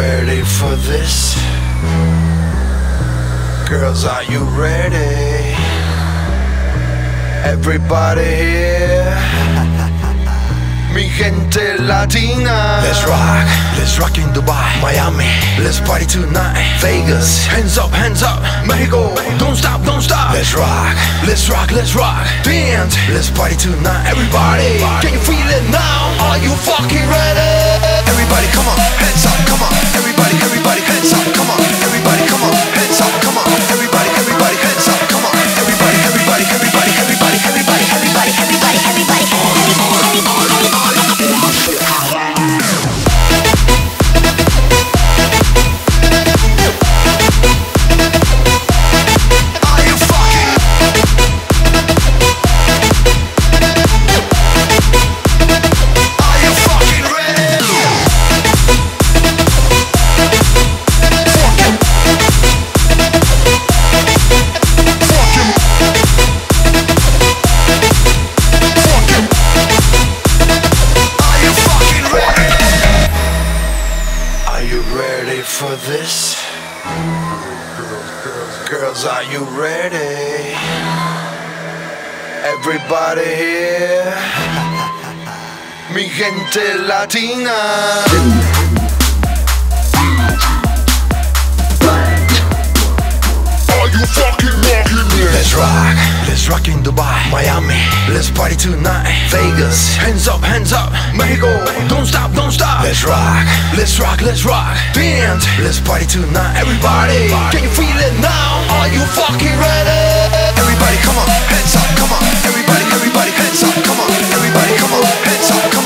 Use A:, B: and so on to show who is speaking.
A: ready for this? Girls, are you ready? Everybody here, mi gente latina. Let's rock in Dubai, Miami. Let's party tonight, Vegas. Hands up, Mexico. Don't stop, don't stop. Let's rock, dance. Let's party tonight, everybody. Can you feel it now? Are you fucking ready? Everybody, come on, hands up, come on. Everybody, hands up, come on. Everybody, come on, hands up, come on. Everybody, hands up, come on. Everybody. For this, girls, are you ready? Everybody here, mi gente latina. Are you fucking rocking it? Let's rock in Dubai, Miami. Let's party tonight, Vegas. Hands up, Mexico. Don't stop, don't stop. Let's rock, dance. Let's party tonight, everybody. Can you feel it now? Are you fucking ready? Everybody, come on, hands up, come on. Everybody, hands up, come on. Everybody, come on, hands up, come on.